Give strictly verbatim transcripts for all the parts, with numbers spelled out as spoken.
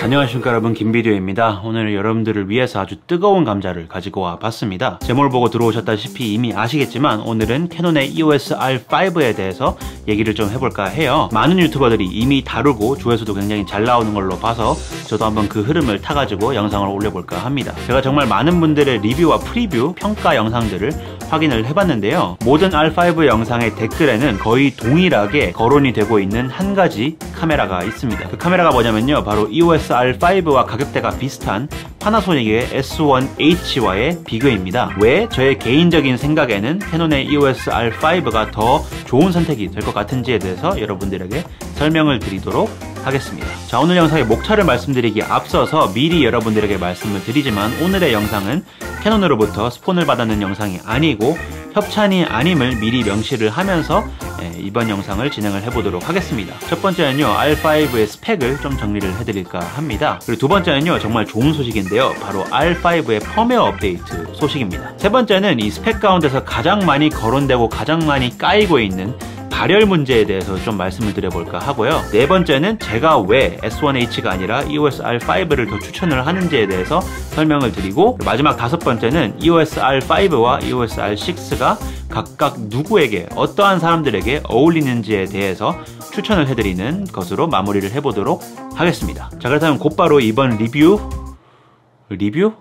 안녕하십니까 여러분, 김비디오입니다. 오늘 여러분들을 위해서 아주 뜨거운 감자를 가지고 와 봤습니다. 제목을 보고 들어오셨다시피 이미 아시겠지만 오늘은 캐논의 이오에스 알 파이브에 대해서 얘기를 좀 해볼까 해요. 많은 유튜버들이 이미 다루고 조회수도 굉장히 잘 나오는 걸로 봐서 저도 한번 그 흐름을 타가지고 영상을 올려볼까 합니다. 제가 정말 많은 분들의 리뷰와 프리뷰, 평가 영상들을 확인을 해봤는데요. 모든 알 파이브 영상의 댓글에는 거의 동일하게 거론이 되고 있는 한 가지 카메라가 있습니다. 그 카메라가 뭐냐면요, 바로 이오에스 알 파이브와 가격대가 비슷한 파나소닉의 에스 원 에이치와의 비교입니다. 왜 저의 개인적인 생각에는 캐논의 이오에스 알 파이브가 더 좋은 선택이 될 것 같은지에 대해서 여러분들에게 설명을 드리도록 하겠습니다. 자, 오늘 영상의 목차를 말씀드리기에 앞서서 미리 여러분들에게 말씀을 드리지만 오늘의 영상은 캐논으로부터 스폰을 받았는 영상이 아니고 협찬이 아님을 미리 명시를 하면서 예, 이번 영상을 진행을 해보도록 하겠습니다. 첫 번째는요, 알 파이브의 스펙을 좀 정리를 해드릴까 합니다. 그리고 두 번째는요, 정말 좋은 소식인데요, 바로 알 파이브의 펌웨어 업데이트 소식입니다. 세 번째는 이 스펙 가운데서 가장 많이 거론되고 가장 많이 까이고 있는 발열 문제에 대해서 좀 말씀을 드려볼까 하고요. 네 번째는 제가 왜 에스 원 에이치가 아니라 이오에스 알 파이브를 더 추천을 하는지에 대해서 설명을 드리고, 마지막 다섯 번째는 이오에스 알 파이브와 이오에스 알 식스가 각각 누구에게, 어떠한 사람들에게 어울리는지에 대해서 추천을 해드리는 것으로 마무리를 해보도록 하겠습니다. 자, 그렇다면 곧바로 이번 리뷰 리뷰?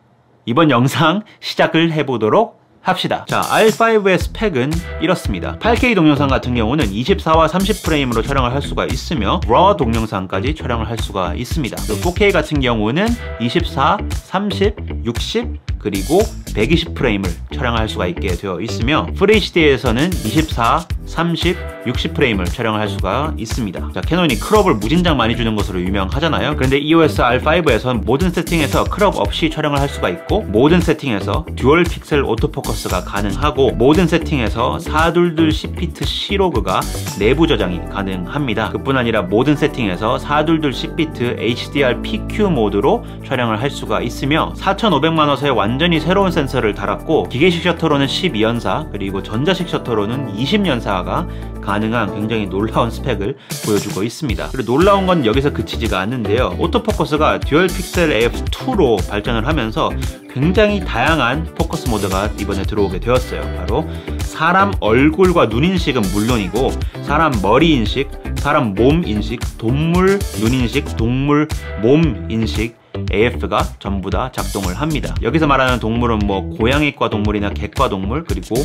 이번 영상 시작을 해보도록 합시다. 자, 알 파이브의 스펙은 이렇습니다. 팔 케이 동영상 같은 경우는 이십사와 삼십 프레임으로 촬영을 할 수가 있으며 러 동영상까지 촬영을 할 수가 있습니다. 또 포 케이 같은 경우는 이십사, 삼십, 육십 그리고 백이십 프레임을 촬영할 수가 있게 되어 있으며 풀에이치디에서는 이십사, 삼십, 육십 프레임을 촬영을 할 수가 있습니다. 자, 캐논이 크롭을 무진장 많이 주는 것으로 유명하잖아요. 그런데 이오에스 알 파이브에선 모든 세팅에서 크롭 없이 촬영을 할 수가 있고, 모든 세팅에서 듀얼 픽셀 오토포커스가 가능하고, 모든 세팅에서 사백이십이 씨피트 C로그가 내부 저장이 가능합니다. 그뿐 아니라 모든 세팅에서 사백이십이 씨피트 에이치디알 피큐 모드로 촬영을 할 수가 있으며 사천오백만 화소의 완전히 새로운 센서를 달았고, 기계식 셔터로는 십이 연사 그리고 전자식 셔터로는 이십 연사가 가능한 굉장히 놀라운 스펙을 보여주고 있습니다. 그리고 놀라운 건 여기서 그치지가 않는데요, 오토포커스가 듀얼 픽셀 에이에프 투로 발전을 하면서 굉장히 다양한 포커스 모드가 이번에 들어오게 되었어요. 바로 사람 얼굴과 눈 인식은 물론이고, 사람 머리 인식, 사람 몸 인식, 동물 눈 인식, 동물 몸 인식 에이에프가 전부 다 작동을 합니다. 여기서 말하는 동물은 뭐 고양이과 동물이나 개과 동물, 그리고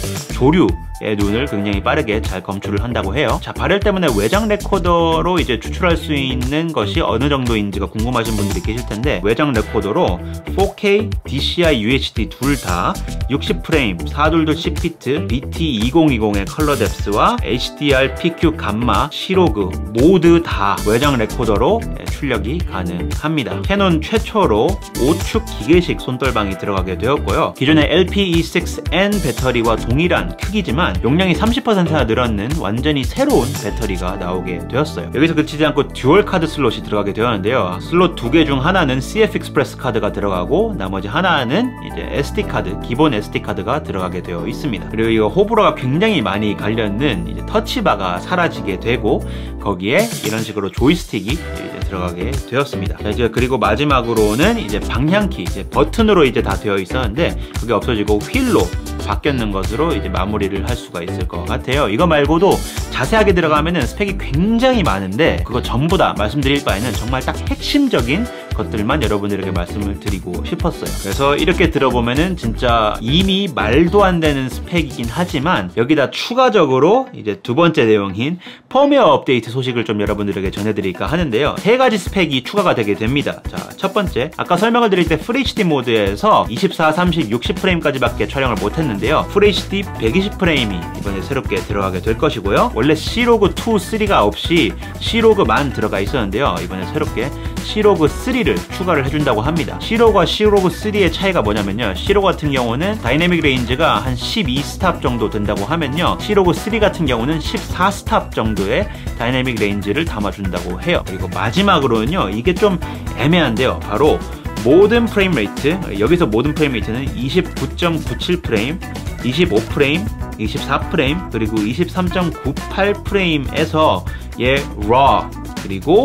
조류의 눈을 굉장히 빠르게 잘 검출을 한다고 해요. 자, 발열 때문에 외장 레코더로 이제 추출할 수 있는 것이 어느 정도인지가 궁금하신 분들이 계실 텐데, 외장 레코더로 포 케이, 디 씨 아이, 유 에이치 디 둘 다 육십 프레임, 사백이십이 씨피트, 비티 이천이십의 컬러 뎁스와 에이치디알 피큐 감마, C로그 모두 다 외장 레코더로 출력이 가능합니다. 캐논 최초로 오축 기계식 손떨방이 들어가게 되었고요. 기존의 엘 피 이 식스 엔 배터리와 동일한 크기지만 용량이 삼십 퍼센트나 늘었는 완전히 새로운 배터리가 나오게 되었어요. 여기서 그치지 않고 듀얼 카드 슬롯이 들어가게 되었는데요, 슬롯 두 개 중 하나는 씨에프 익스프레스 카드가 들어가고 나머지 하나는 이제 에스디 카드, 기본 에스디 카드가 들어가게 되어 있습니다. 그리고 이거 호불호가 굉장히 많이 갈렸는 이제 터치바가 사라지게 되고, 거기에 이런 식으로 조이스틱이 이제 들어가게 되었습니다. 자, 이제 그리고 마지막으로는 이제 방향키, 이제 버튼으로 이제 다 되어 있었는데 그게 없어지고 휠로 바뀌었는 것으로 이제 마무리를 할 수가 있을 것 같아요. 이거 말고도 자세하게 들어가면은 스펙이 굉장히 많은데 그거 전부 다 말씀드릴 바에는 정말 딱 핵심적인 것들만 여러분들에게 말씀을 드리고 싶었어요. 그래서 이렇게 들어보면은 진짜 이미 말도 안 되는 스펙이긴 하지만, 여기다 추가적으로 이제 두 번째 내용인 펌웨어 업데이트 소식을 좀 여러분들에게 전해드릴까 하는데요, 세 가지 스펙이 추가가 되게 됩니다. 자, 첫 번째, 아까 설명을 드릴 때 풀에이치디 모드에서 이십사, 삼십, 육십 프레임까지밖에 촬영을 못했는데요, 풀에이치디 백이십 프레임이 이번에 새롭게 들어가게 될 것이고요, 원래 C로그 투, 쓰리가 없이 C로그만 들어가 있었는데요, 이번에 새롭게 C로그 쓰리를 추가를 해준다고 합니다. C로그와 C로그 쓰리의 차이가 뭐냐면요, C로그 같은 경우는 다이내믹 레인지가 한 십이 스탑 정도 된다고 하면요, C로그 쓰리 같은 경우는 십사 스탑 정도의 다이내믹 레인지를 담아준다고 해요. 그리고 마지막으로는요, 이게 좀 애매한데요, 바로 모든 프레임 레이트, 여기서 모든 프레임 레이트는 이십구 점 구칠 프레임, 이십오 프레임, 이십사 프레임, 그리고 이십삼 점 구팔 프레임에서 얘 raw 그리고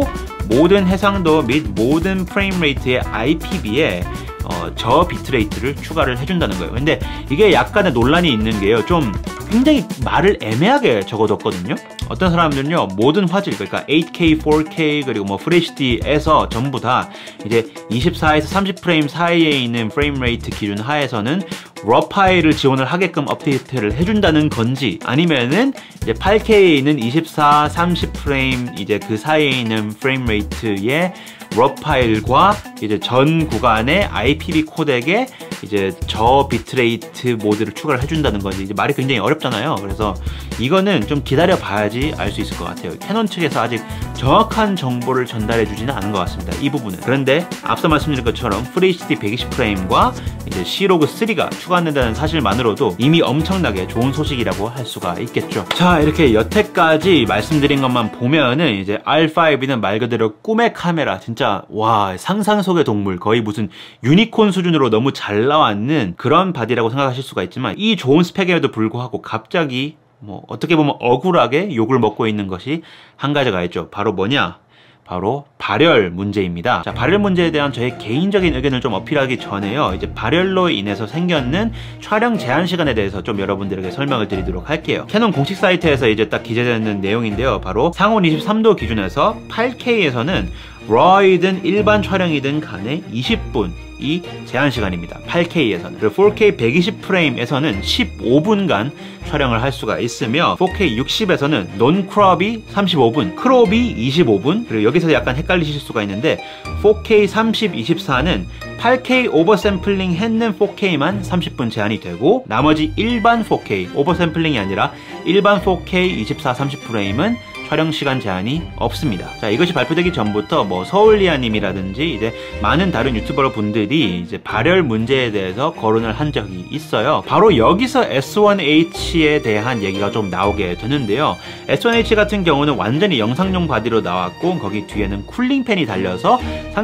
모든 해상도 및 모든 프레임 레이트의 아이피비에 어, 저 비트레이트를 추가를 해준다는 거예요. 근데 이게 약간의 논란이 있는 게요, 좀 굉장히 말을 애매하게 적어뒀거든요. 어떤 사람들은요, 모든 화질, 그러니까 에이트 케이, 포 케이 그리고 뭐 풀에이치디에서 전부 다 이제 이십사에서 삼십 프레임 사이에 있는 프레임 레이트 기준 하에서는 러 파일을 지원을 하게끔 업데이트를 해준다는 건지, 아니면은 이제 팔 케이에 있는 이십사, 삼십 프레임 이제 그 사이에 있는 프레임 레이트의 러 파일과 이제 전 구간의 아이피비 코덱에 이제 저 비트레이트 모드를 추가를 해준다는 건지, 이제 말이 굉장히 어렵잖아요. 그래서 이거는 좀 기다려 봐야지 알 수 있을 것 같아요. 캐논 측에서 아직 정확한 정보를 전달해 주지는 않은 것 같습니다, 이 부분은. 그런데 앞서 말씀드린 것처럼 풀에이치디 백이십 프레임과 이제 C로그 쓰리가 추가된다는 사실만으로도 이미 엄청나게 좋은 소식이라고 할 수가 있겠죠. 자, 이렇게 여태까지 말씀드린 것만 보면은 이제 알 파이브는 말 그대로 꿈의 카메라, 진짜 와, 상상 속의 동물, 거의 무슨 유니콘 수준으로 너무 잘 나왔는 그런 바디라고 생각하실 수가 있지만, 이 좋은 스펙에도 불구하고 갑자기 뭐 어떻게 보면 억울하게 욕을 먹고 있는 것이 한 가지가 있죠. 바로 뭐냐? 바로 발열 문제입니다. 자, 발열 문제에 대한 저의 개인적인 의견을 좀 어필하기 전에요, 이제 발열로 인해서 생겼는 촬영 제한 시간에 대해서 좀 여러분들에게 설명을 드리도록 할게요. 캐논 공식 사이트에서 이제 딱 기재되는 내용인데요, 바로 상온 이십삼 도 기준에서 팔 케이에서는 러이든 일반 촬영이든 간에 이십 분이 제한 시간입니다. 팔 케이에서는. 그리고 포 케이 백이십 프레임에서는 십오 분간 촬영을 할 수가 있으며, 포 케이 육십에서는 논 크롭이 삼십오 분, 크롭이 이십오 분, 그리고 여기서 약간 헷갈리실 수가 있는데 포 케이 삼십, 이십사는 팔 케이 오버샘플링 했는 포 케이만 삼십 분 제한이 되고, 나머지 일반 포 케이, 오버샘플링이 아니라 일반 포 케이 이십사, 삼십 프레임은 촬영 시간 제한이 없습니다. 자, 이것이 발표되기 전부터 뭐 서울리아님이라든지 이제 많은 다른 유튜버 분들이 이제 발열 문제에 대해서 거론을 한 적이 있어요. 바로 여기서 에스 원 에이치에 대한 얘기가 좀 나오게 되는데요. 에스 원 에이치 같은 경우는 완전히 영상용 바디로 나왔고, 거기 뒤에는 쿨링팬이 달려서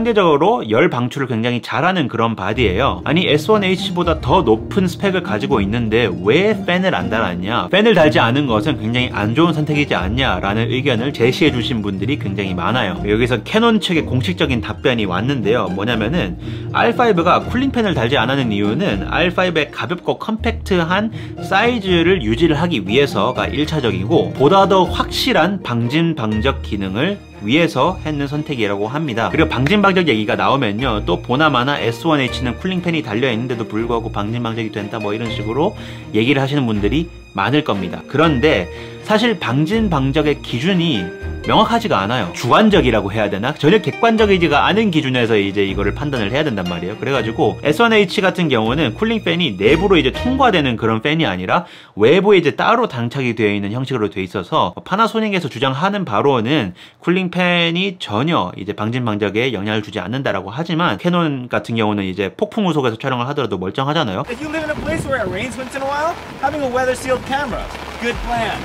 상대적으로 열 방출을 굉장히 잘하는 그런 바디예요. 아니, 에스 원 에이치보다 더 높은 스펙을 가지고 있는데 왜 팬을 안 달았냐? 팬을 달지 않은 것은 굉장히 안 좋은 선택이지 않냐라는 의견을 제시해 주신 분들이 굉장히 많아요. 여기서 캐논 측의 공식적인 답변이 왔는데요, 뭐냐면은 알 파이브가 쿨링팬을 달지 않았는 이유는 알 파이브의 가볍고 컴팩트한 사이즈를 유지를 하기 위해서가 일 차적이고, 보다 더 확실한 방진 방적 기능을 위해서 했는 선택이라고 합니다. 그리고 방진 방적 얘기가 나오면요, 또 보나마나 에스 원 에이치는 쿨링팬이 달려있는데도 불구하고 방진 방적이 된다 뭐 이런 식으로 얘기를 하시는 분들이 많을 겁니다. 그런데 사실 방진 방적의 기준이 명확하지가 않아요. 주관적이라고 해야 되나? 전혀 객관적이지가 않은 기준에서 이제 이거를 판단을 해야 된단 말이에요. 그래가지고 에스 원 에이치 같은 경우는 쿨링 팬이 내부로 이제 통과되는 그런 팬이 아니라 외부에 이제 따로 장착이 되어 있는 형식으로 되어 있어서, 파나소닉에서 주장하는 바로는 쿨링 팬이 전혀 이제 방진 방적에 영향을 주지 않는다라고 하지만, 캐논 같은 경우는 이제 폭풍우 속에서 촬영을 하더라도 멀쩡하잖아요. If you live in a place where it rains once in a while, having a weather sealed camera, good plan.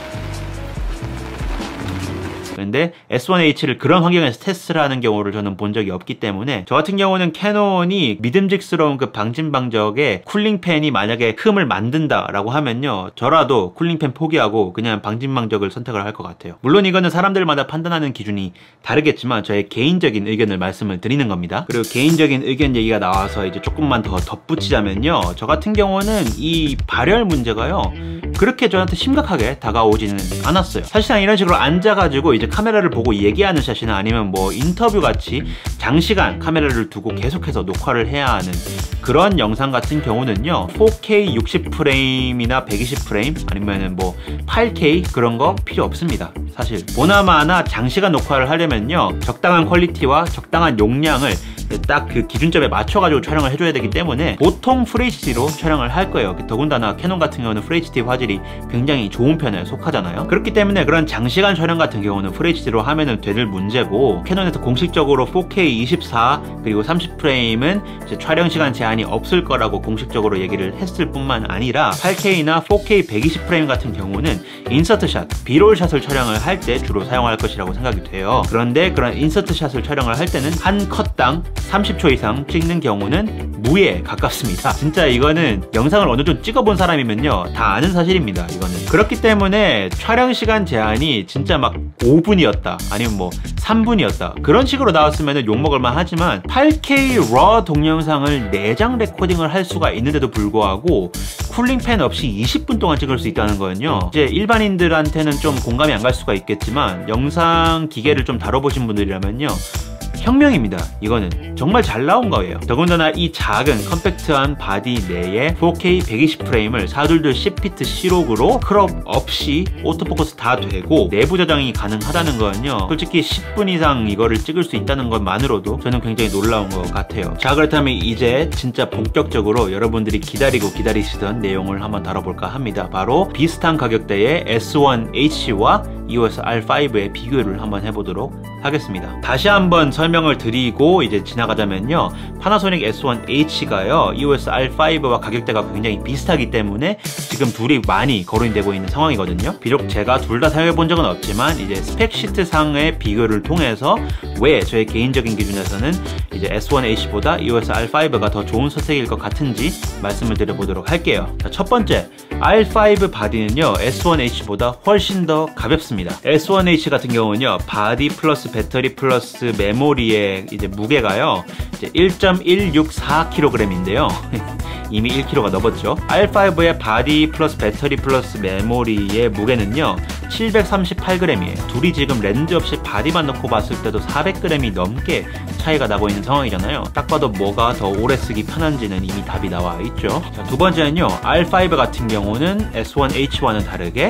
근데 에스 원 에이치를 그런 환경에서 테스트를 하는 경우를 저는 본 적이 없기 때문에, 저 같은 경우는 캐논이 믿음직스러운 그 방진방적에 쿨링팬이 만약에 흠을 만든다라고 하면요, 저라도 쿨링팬 포기하고 그냥 방진방적을 선택을 할 것 같아요. 물론 이거는 사람들마다 판단하는 기준이 다르겠지만 저의 개인적인 의견을 말씀을 드리는 겁니다. 그리고 개인적인 의견 얘기가 나와서 이제 조금만 더 덧붙이자면요, 저 같은 경우는 이 발열 문제가요 그렇게 저한테 심각하게 다가오지는 않았어요. 사실상 이런 식으로 앉아가지고 이제 카메라를 보고 얘기하는 샷이나 아니면 뭐 인터뷰 같이 장시간 카메라를 두고 계속해서 녹화를 해야 하는 그런 영상 같은 경우는요, 포 케이 육십 프레임이나 백이십 프레임 아니면은 뭐 팔 케이 그런 거 필요 없습니다. 사실 보나마나 장시간 녹화를 하려면요, 적당한 퀄리티와 적당한 용량을 딱 그 기준점에 맞춰가지고 촬영을 해줘야 되기 때문에 보통 풀에이치디로 촬영을 할 거예요. 더군다나 캐논 같은 경우는 풀에이치디 화질이 굉장히 좋은 편에 속하잖아요. 그렇기 때문에 그런 장시간 촬영 같은 경우는 풀에이치디로 하면은 되는 문제고, 캐논에서 공식적으로 포 케이 이십사 그리고 삼십 프레임은 이제 촬영 시간 제한이 없을 거라고 공식적으로 얘기를 했을 뿐만 아니라, 팔 케이나 포 케이 백이십 프레임 같은 경우는 인서트 샷, 비롤 샷을 촬영을 할 때 주로 사용할 것이라고 생각이 돼요. 그런데 그런 인서트 샷을 촬영을 할 때는 한 컷당 삼십 초 이상 찍는 경우는 무에 가깝습니다. 진짜 이거는 영상을 어느 정도 찍어본 사람이면요 다 아는 사실입니다. 이거는 그렇기 때문에 촬영 시간 제한이 진짜 막 오 분이었다 아니면 뭐 삼 분이었다 그런 식으로 나왔으면 욕먹을만 하지만 팔 케이 RAW 동영상을 내장 레코딩을 할 수가 있는데도 불구하고 쿨링팬 없이 이십 분 동안 찍을 수 있다는 거는요, 이제 일반인들한테는 좀 공감이 안 갈 수가 있겠지만 영상 기계를 좀 다뤄보신 분들이라면요 혁명입니다. 이거는 정말 잘 나온 거예요. 더군다나 이 작은 컴팩트한 바디 내에 포 케이 백이십 프레임을 사둘둘 십 피트 C록으로 크롭 없이 오토포커스 다 되고 내부 저장이 가능하다는 거는요, 솔직히 십 분 이상 이거를 찍을 수 있다는 것만으로도 저는 굉장히 놀라운 것 같아요. 자, 그렇다면 이제 진짜 본격적으로 여러분들이 기다리고 기다리시던 내용을 한번 다뤄볼까 합니다. 바로 비슷한 가격대의 에스 원 에이치와 이오에스 알 파이브의 비교를 한번 해보도록 하겠습니다. 다시 한번 설명을 드리고 이제 지나가자면요, 파나소닉 에스 원 에이치가요 이오에스 알 파이브와 가격대가 굉장히 비슷하기 때문에 지금 둘이 많이 거론이 되고 있는 상황이거든요. 비록 제가 둘 다 사용해 본 적은 없지만 이제 스펙시트 상의 비교를 통해서 왜 저의 개인적인 기준에서는 이제 에스 원 에이치보다 이오에스 알 파이브가 더 좋은 선택일 것 같은지 말씀을 드려보도록 할게요. 자, 첫 번째, 알 파이브 바디는요 에스 원 에이치보다 훨씬 더 가볍습니다. 에스 원 에이치 같은 경우는요 바디 플러스 배터리 플러스 메모리의 이제 무게가요 이제 일 점 일육사 킬로그램인데요 이미 일 킬로그램가 넘었죠. 알 파이브의 바디 플러스 배터리 플러스 메모리의 무게는요 칠백삼십팔 그램이에요. 둘이 지금 렌즈 없이 바디만 넣고 봤을 때도 사백 그램이 넘게 차이가 나고 있는 상황이잖아요. 딱 봐도 뭐가 더 오래 쓰기 편한지는 이미 답이 나와 있죠. 자, 두 번째는요, 알 파이브 같은 경우는 에스 원 에이치와는 다르게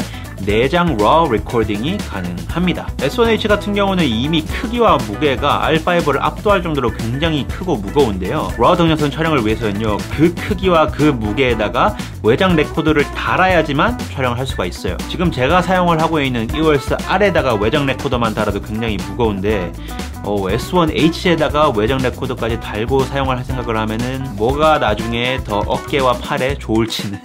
내장 RAW 레코딩이 가능합니다. 에스 원 에이치 같은 경우는 이미 크기와 무게가 알 파이브를 압도할 정도로 굉장히 크고 무거운데요, RAW 동영상 촬영을 위해서는요 그 크기와 그 무게에다가 외장 레코더를 달아야지만 촬영을 할 수가 있어요. 지금 제가 사용을 하고 있는 이오에스 알에다가 외장 레코더만 달아도 굉장히 무거운데 어, 에스 원 에이치에다가 외장 레코더까지 달고 사용을 할 생각을 하면은 뭐가 나중에 더 어깨와 팔에 좋을지는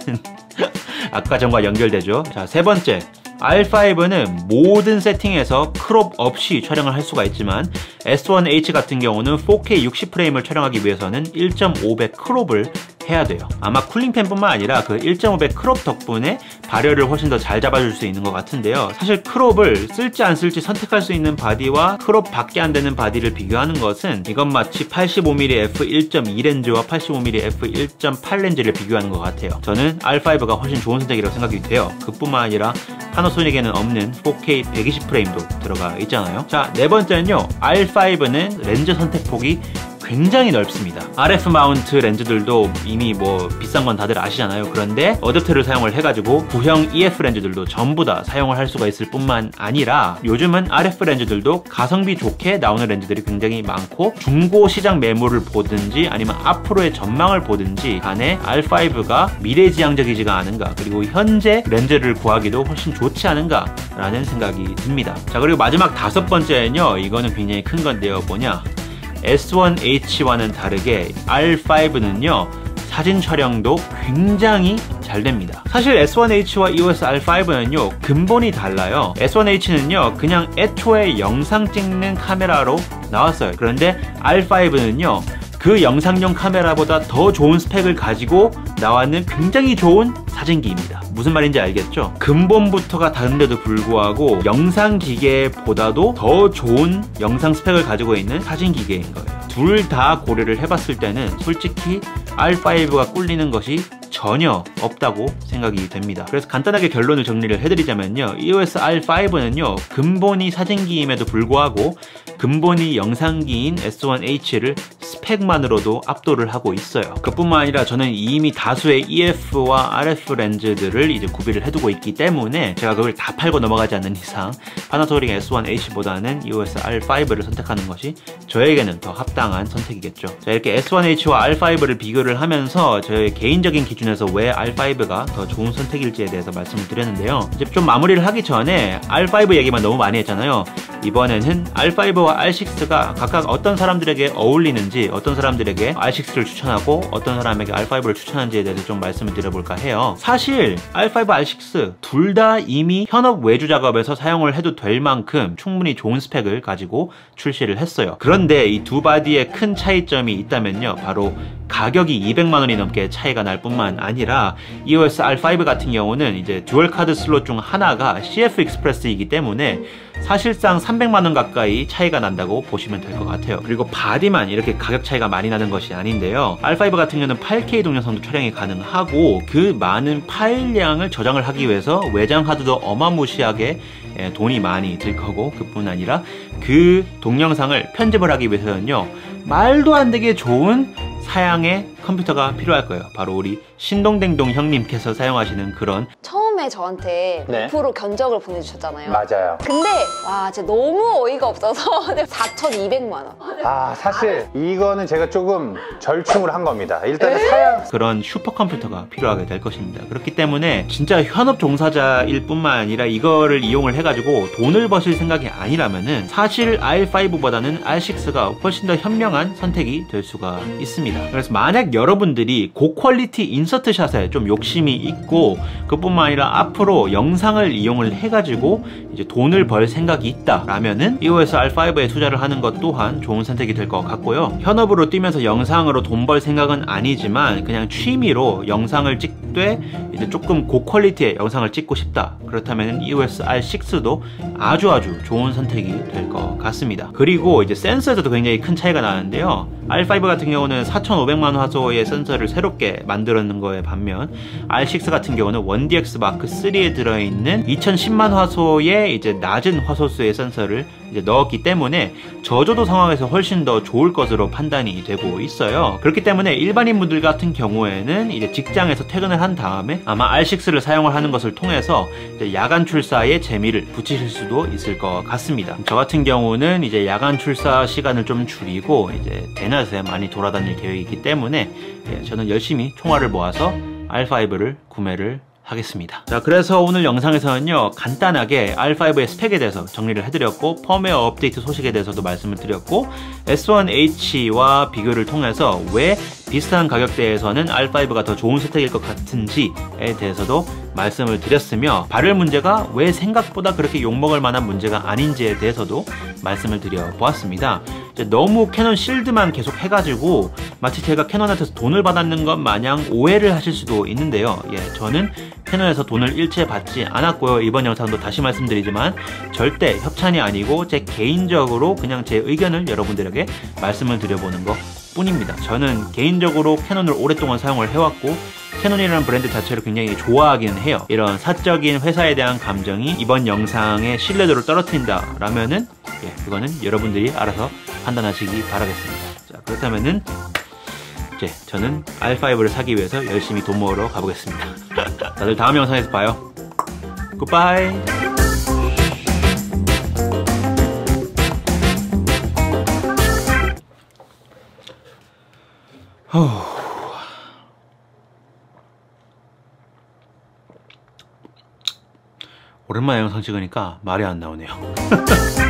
아까 전과 연결되죠. 자, 세 번째, 알 파이브는 모든 세팅에서 크롭 없이 촬영을 할 수가 있지만 에스 원 에이치 같은 경우는 포 케이 육십 프레임을 촬영하기 위해서는 일 점 오 배 크롭을 해야 돼요. 아마 쿨링팬뿐만 아니라 그 일 점 오 배 크롭 덕분에 발열을 훨씬 더 잘 잡아줄 수 있는 것 같은데요, 사실 크롭을 쓸지 안 쓸지 선택할 수 있는 바디와 크롭 밖에 안 되는 바디를 비교하는 것은 이건 마치 팔십오 밀리미터 에프 일 점 이 렌즈와 팔십오 밀리미터 에프 일 점 팔 렌즈를 비교하는 것 같아요. 저는 알 파이브가 훨씬 좋은 선택이라고 생각이 돼요. 그뿐만 아니라 파나소닉에는 없는 포 케이 백이십 프레임도 들어가 있잖아요. 자, 네 번째는요, 알 파이브는 렌즈 선택폭이 굉장히 넓습니다. 알에프 마운트 렌즈들도 이미 뭐 비싼 건 다들 아시잖아요. 그런데 어댑터를 사용을 해가지고 구형 이에프 렌즈들도 전부 다 사용을 할 수가 있을 뿐만 아니라 요즘은 알에프 렌즈들도 가성비 좋게 나오는 렌즈들이 굉장히 많고 중고 시장 매물을 보든지 아니면 앞으로의 전망을 보든지 간에 알 파이브가 미래지향적이지가 않은가, 그리고 현재 렌즈를 구하기도 훨씬 좋지 않은가 라는 생각이 듭니다. 자, 그리고 마지막 다섯 번째는요, 이거는 굉장히 큰 건데요, 뭐냐, 에스 원 에이치와는 다르게 알 파이브는요 사진 촬영도 굉장히 잘 됩니다. 사실 에스 원 에이치와 이오에스 알 파이브는요 근본이 달라요. 에스 원 에이치는요 그냥 애초에 영상 찍는 카메라로 나왔어요. 그런데 알 파이브는요 그 영상용 카메라보다 더 좋은 스펙을 가지고 나왔는 굉장히 좋은 사진기입니다. 무슨 말인지 알겠죠? 근본부터가 다른데도 불구하고 영상 기계보다도 더 좋은 영상 스펙을 가지고 있는 사진 기계인 거예요. 둘 다 고려를 해봤을 때는 솔직히 알 파이브가 꿀리는 것이 전혀 없다고 생각이 됩니다. 그래서 간단하게 결론을 정리를 해드리자면요, 이오에스 알 파이브는요 근본이 사진기임에도 불구하고 근본이 영상기인 에스 원 에이치를 스펙만으로도 압도를 하고 있어요. 그뿐만 아니라 저는 이미 다수의 이에프와 알에프 렌즈들을 이제 구비를 해두고 있기 때문에 제가 그걸 다 팔고 넘어가지 않는 이상 파나소닉 에스 원 에이치보다는 이오에스 알 파이브를 선택하는 것이 저에게는 더 합당한 선택이겠죠. 자, 이렇게 에스 원 에이치와 알 파이브를 비교를 하면서 저의 개인적인 기준에서 왜 알 파이브가 더 좋은 선택일지에 대해서 말씀을 드렸는데요, 이제 좀 마무리를 하기 전에 알 파이브 얘기만 너무 많이 했잖아요. 이번에는 알 파이브와 알 식스가 각각 어떤 사람들에게 어울리는지, 어떤 사람들에게 알 식스를 추천하고 어떤 사람에게 알 파이브를 추천하는지에 대해서 좀 말씀을 드려볼까 해요. 사실 알 파이브, 알 식스 둘 다 이미 현업 외주 작업에서 사용을 해도 될 만큼 충분히 좋은 스펙을 가지고 출시를 했어요. 그런데 이 두 바디에 큰 차이점이 있다면요, 바로 가격이 이백만 원이 넘게 차이가 날 뿐만 아니라 이오에스 알 파이브 같은 경우는 이제 듀얼 카드 슬롯 중 하나가 씨에프 익스프레스이기 때문에 사실상 삼백만 원 가까이 차이가 난다고 보시면 될 것 같아요. 그리고 바디만 이렇게 가격 차이가 많이 나는 것이 아닌데요, 알 파이브 같은 경우는 팔 케이 동영상도 촬영이 가능하고 그 많은 파일량을 저장을 하기 위해서 외장 하드도 어마무시하게 돈이 많이 들 거고, 그뿐 아니라 그 동영상을 편집을 하기 위해서는요 말도 안 되게 좋은 사양의 컴퓨터가 필요할 거예요. 바로 우리 신동댕동 형님께서 사용하시는 그런, 처음에 저한테 네. 오프로 견적을 보내주셨잖아요. 맞아요. 근데 와 진짜 너무 어이가 없어서 사천이백만 원. 아, 사실 이거는 제가 조금 절충을 한 겁니다. 일단은 사양 그런 슈퍼컴퓨터가 필요하게 될 것입니다. 그렇기 때문에 진짜 현업 종사자일 뿐만 아니라 이거를 이용을 해가지고 돈을 버실 생각이 아니라면은 사실 알 파이브보다는 알 식스가 훨씬 더 현명한 선택이 될 수가 있습니다. 그래서 만약 여러분들이 고퀄리티 인서트샷에 좀 욕심이 있고, 그뿐만 아니라 앞으로 영상을 이용을 해가지고 이제 돈을 벌 생각이 있다 라면은 이오에스 알 파이브에 투자를 하는 것 또한 좋은 선택이 될 것 같고요. 현업으로 뛰면서 영상으로 돈 벌 생각은 아니지만 그냥 취미로 영상을 찍되 이제 조금 고퀄리티의 영상을 찍고 싶다, 그렇다면 이오에스 알 식스도 아주 아주 좋은 선택이 될 것 같습니다. 그리고 이제 센서에서도 굉장히 큰 차이가 나는데요, 알 파이브 같은 경우는 사천오백만 화소의 센서를 새롭게 만들었는 거에 반면 알 식스 같은 경우는 원 디 엑스 마크 쓰리에 들어있는 이천십만 화소의 이제 낮은 화소수의 센서를 이제 넣었기 때문에 저조도 상황에서 훨씬 더 좋을 것으로 판단이 되고 있어요. 그렇기 때문에 일반인 분들 같은 경우에는 이제 직장에서 퇴근을 한 다음에 아마 알 식스를 사용을 하는 것을 통해서 이제 야간 출사에 재미를 붙이실 수도 있을 것 같습니다. 저 같은 경우는 이제 야간 출사 시간을 좀 줄이고 이제 대낮에 많이 돌아다닐 계획이기 때문에 저는 열심히 총알을 모아서 알 파이브를 구매를 하겠습니다. 자, 그래서 오늘 영상에서는요 간단하게 알 파이브의 스펙에 대해서 정리를 해드렸고, 펌웨어 업데이트 소식에 대해서도 말씀을 드렸고, 에스 원 에이치와 비교를 통해서 왜 비슷한 가격대에서는 알 파이브가 더 좋은 선택일 것 같은지에 대해서도 말씀을 드렸으며, 발열 문제가 왜 생각보다 그렇게 욕먹을 만한 문제가 아닌지에 대해서도 말씀을 드려보았습니다. 너무 캐논 실드만 계속 해가지고 마치 제가 캐논한테서 돈을 받았는 것 마냥 오해를 하실 수도 있는데요, 예, 저는 캐논에서 돈을 일체 받지 않았고요. 이번 영상도 다시 말씀드리지만 절대 협찬이 아니고 제 개인적으로 그냥 제 의견을 여러분들에게 말씀을 드려보는 것 뿐입니다. 저는 개인적으로 캐논을 오랫동안 사용을 해왔고 캐논이라는 브랜드 자체를 굉장히 좋아하기는 해요. 이런 사적인 회사에 대한 감정이 이번 영상의 신뢰도를 떨어뜨린다 라면은 예, 그거는 여러분들이 알아서 판단하시기 바라겠습니다. 자, 그렇다면은 이제 저는 알 파이브를 사기 위해서 열심히 돈 모으러 가보겠습니다. 다들 다음 영상에서 봐요. 굿바이. 오랜만에 영상 찍으니까 말이 안 나오네요.